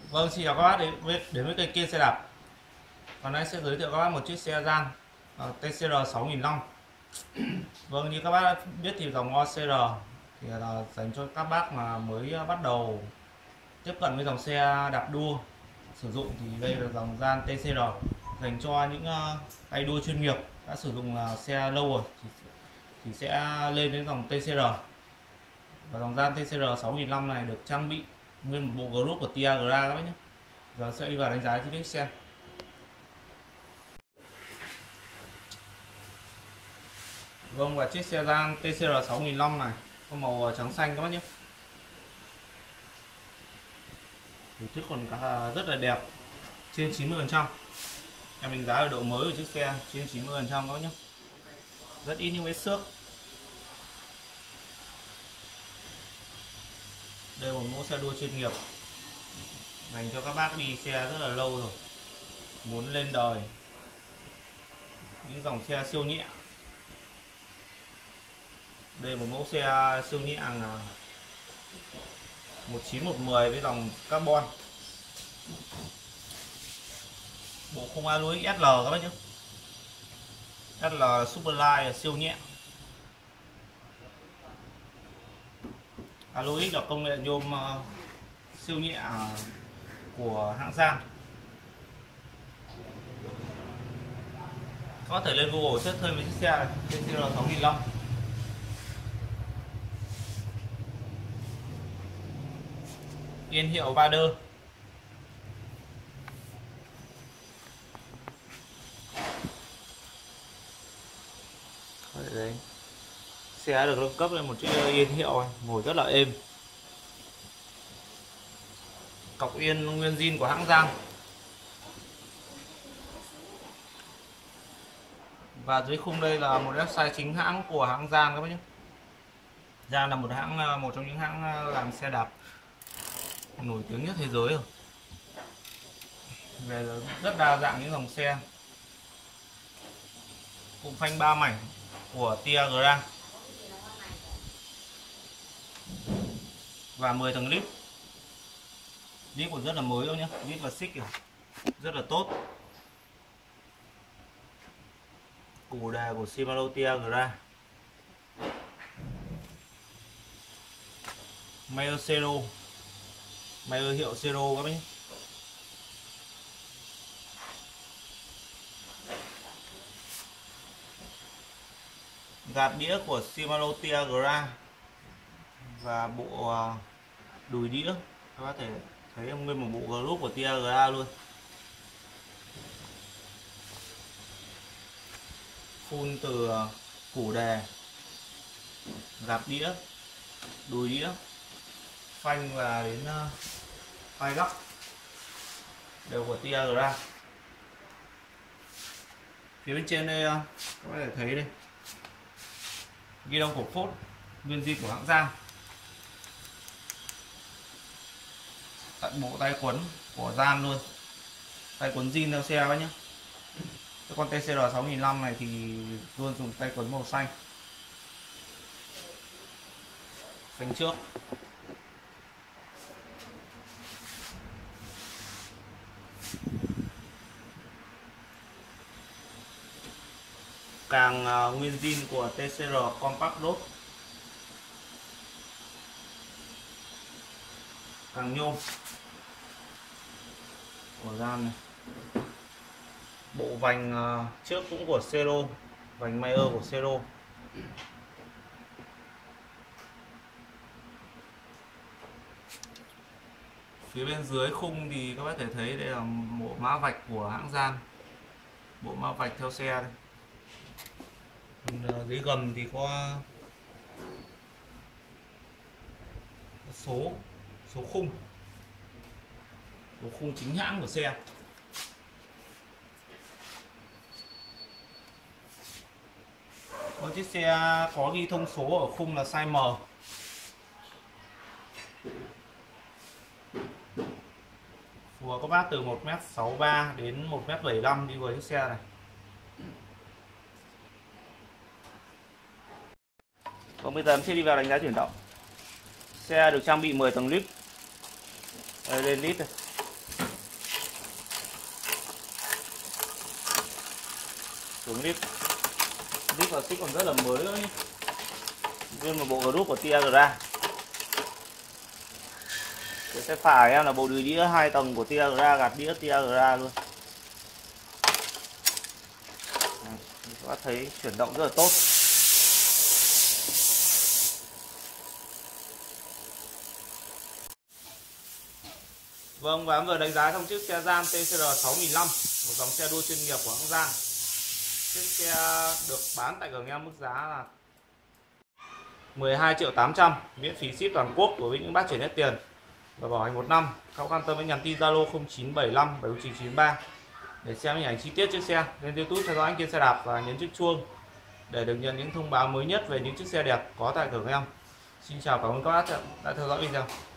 Vâng, xin chào các bác đến với kênh Kiên xe đạp. Hôm nay sẽ giới thiệu các bác một chiếc xe Gian TCR 6005. Vâng, như các bác đã biết thì dòng OCR thì là dành cho các bác mà mới bắt đầu tiếp cận với dòng xe đạp đua sử dụng, thì đây là dòng Gian TCR dành cho những tay đua chuyên nghiệp đã sử dụng xe lâu rồi thì sẽ lên đến dòng TCR. Và dòng Gian TCR 6005 này được trang bị nguyên một bộ group của Tiagra các bác nhé. Giờ sẽ đi vào đánh giá chi tiết xe. Vâng, và chiếc xe Gian TCR 6005 này có màu trắng xanh các bác nhé. Hình thức còn rất là đẹp, trên 90%. Em đánh giá ở độ mới của chiếc xe trên 90% các bác nhé. Rất ít những vết xước. Đây là một mẫu xe đua chuyên nghiệp dành cho các bác đi xe rất là lâu rồi, muốn lên đời những dòng xe siêu nhẹ. Đây là một mẫu xe siêu nhẹ 19110 với dòng carbon, bộ khung alloy SL các bác nhé. SL Superline siêu nhẹ. Alloy là công nghệ nhôm siêu nhẹ của hãng Gian. Có thể lên Google search thêm với chiếc xe này, TCR 6005. Yên hiệu ba đơ. Đấy. Xe được nâng cấp lên một chiếc yên hiệu này, ngồi rất là êm. Cọc yên nguyên zin của hãng Gian. Và dưới khung đây là một website chính hãng của hãng Gian các bác nhé. Gian là một trong những hãng làm xe đạp nổi tiếng nhất thế giới rồi. Về rất đa dạng những dòng xe. Cụm phanh 3 mảnh của Tiagra và 10 tầng lip. Lip còn rất là mới đâu nhé, lip và xích rất là tốt. Củ đề của Shimano Tiagra. Mayer Zero, Mayer hiệu Zero các bác nhé. Gạt đĩa của Shimano Tiagra và bộ đùi đĩa các bác thể thấy nguyên một bộ group của Tiagra luôn. Full từ củ đề, gạt đĩa, đùi đĩa, phanh và đến phai góc đều của Tiagra. Phía bên trên đây các bạn có thể thấy đây, ghi đông cổ phốt nguyên zin của hãng Gian. Tận bộ tay quấn của Gian luôn, tay quấn zin theo xe nhé. Cái con TCR 6005 này thì luôn dùng tay quấn màu xanh. Phanh trước, càng nguyên zin của TCR Compact Road, càng nhôm của Gian này. Bộ vành trước cũng của Zero, vành Mayer của Zero. Phía bên dưới khung thì các bác thể thấy đây là bộ mã vạch của hãng Gian, bộ mã vạch theo xe đây. Dưới gầm thì có số khung chính hãng của xe. Có chiếc xe có ghi thông số ở khung là size M. Phù hợp các bác từ 1m63 đến 1m75 đi với chiếc xe này. Còn bây giờ em sẽ đi vào đánh giá chuyển động. Xe được trang bị 10 tầng lip. Đây, lên lip này. Xuống lít và xích còn rất là mới nữa nhé. Riêng một bộ group của Tiagra. Tôi sẽ phả em là bộ đĩa 2 tầng của Tiagra, gạt đĩa Tiagra luôn. Các bạn thấy chuyển động rất là tốt. Vâng, và em vừa đánh giá xong chiếc xe Ram TCR 6005, một dòng xe đua chuyên nghiệp của hãng Ram. Chiếc xe được bán tại cửa em mức giá là 12.800.000, miễn phí ship toàn quốc đối với những bác chuyển hết tiền và bảo hành 1 năm. Các quan tâm với nhắn tin Zalo 0975 7993 để xem hình ảnh chi tiết chiếc xe. Lên YouTube theo dõi anh Kiên Xe Đạp và nhấn chiếc chuông để được nhận những thông báo mới nhất về những chiếc xe đẹp có tại cửa em. Xin chào, cảm ơn các bác đã theo dõi video.